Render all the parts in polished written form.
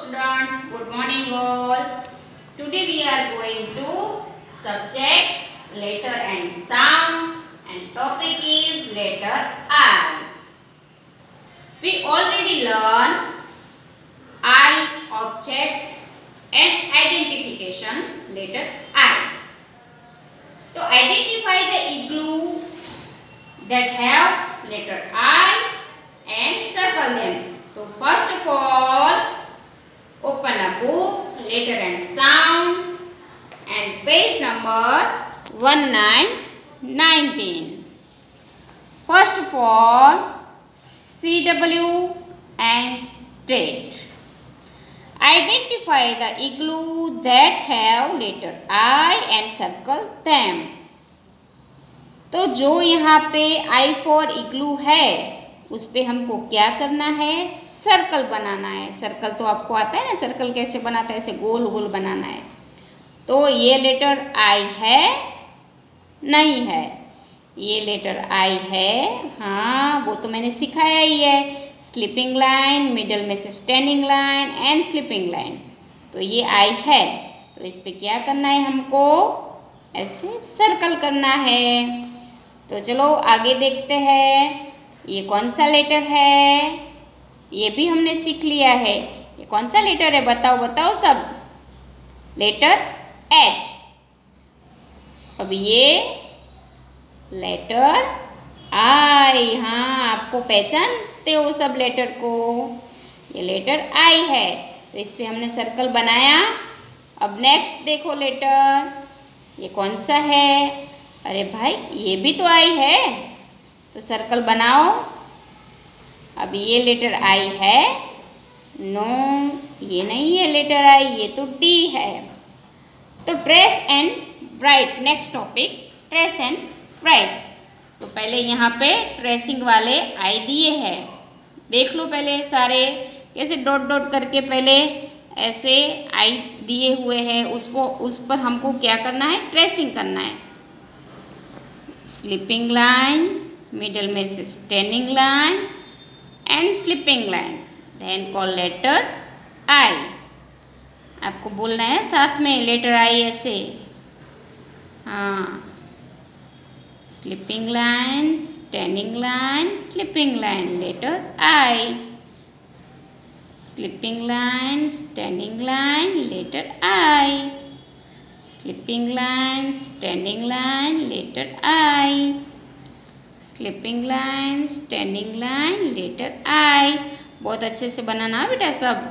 students, good morning all. Today we are going to subject letter and sound and topic is letter I. We already learned I object and identification letter I. To identify the igloo that have letter I and circle them. So first of all, open a book, letter and sound and page number 1919. First of all, CW and trade. Identify the igloo that have letter I and circle them. तो जो यहाँ पे I for igloo है उस पे हमको क्या करना है, सर्कल बनाना है। सर्कल तो आपको आता है ना, सर्कल कैसे बनाता है, ऐसे गोल गोल बनाना है। तो ये लेटर आई है, नहीं है, ये लेटर आई है, हाँ वो तो मैंने सिखाया ही है। स्लीपिंग लाइन, मिडल में से standing line and sleeping line. तो ये आई है, तो इस पे क्या करना है, हमको ऐसे सर्कल करना है। तो चलो आगे देखते हैं, ये कौन सा लेटर है, ये भी हमने सीख लिया है। ये कौन सा लेटर है, बताओ बताओ सब। Letter H. अब ये लेटर आई, हाँ आपको पहचानते हो सब लेटर को, ये लेटर आई है। तो इस पे हमने सर्कल बनाया। अब नेक्स्ट देखो लेटर, ये कौन सा है, अरे भाई ये भी तो आई है, तो सर्कल बनाओ। अब ये लेटर आई है, नो ये नहीं है लेटर आई, ये तो डी है। तो trace and write, next topic trace and write. तो पहले यहाँ पे ट्रेसिंग वाले आई दिए हैं, देख लो पहले सारे कैसे डॉट डॉट करके पहले ऐसे आई दिए हुए हैं, उस पर हमको क्या करना है, ट्रेसिंग करना है। स्लीपिंग लाइन, मिडल में से standing line and sleeping line, then call letter I. आपको बोलना है साथ में लेटर आई ऐसे, हाँ। Sleeping line, standing line, sleeping line, letter I. Sleeping line, standing line, letter I. Sleeping line, standing line, letter I. Sleeping line, standing line, letter I. बहुत अच्छे से बनाना बेटा, सब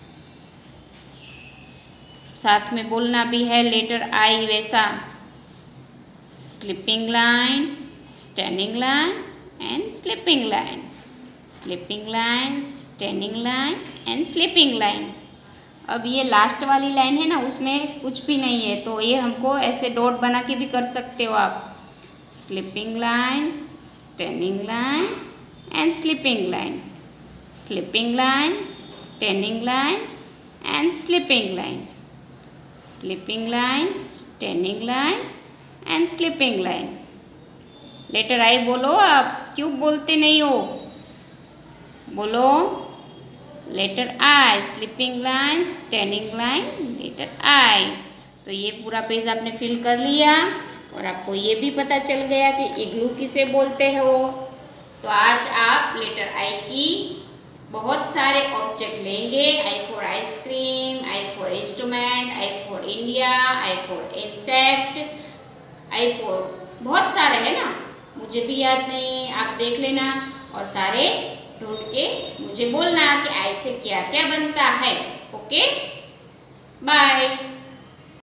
साथ में बोलना भी है लेटर आई वैसा। Sleeping line, standing line and sleeping line, sleeping line, standing line and sleeping line. अब ये लास्ट वाली लाइन है ना, उसमें कुछ भी नहीं है, तो ये हमको ऐसे डॉट बना के भी कर सकते हो आप। Sleeping line, standing line and sleeping line, sleeping line, standing line and sleeping line, sleeping line, standing line and sleeping line. Letter I बोलो, आप क्यों बोलते नहीं हो, बोलो letter I. Sleeping line, standing line, letter I. तो ये पूरा पेज आपने फिल कर लिया और आपको ये भी पता चल गया कि इग्लू किसे बोलते हो। तो आज आप लेटर आई की बहुत सारे ऑब्जेक्ट लेंगे। I for ice cream, I for instrument, I for India, I for insect, I for बहुत सारे है ना, मुझे भी याद नहीं, आप देख लेना और सारे ढूंढ के मुझे बोलना कि आई से क्या क्या बनता है। Okay, bye.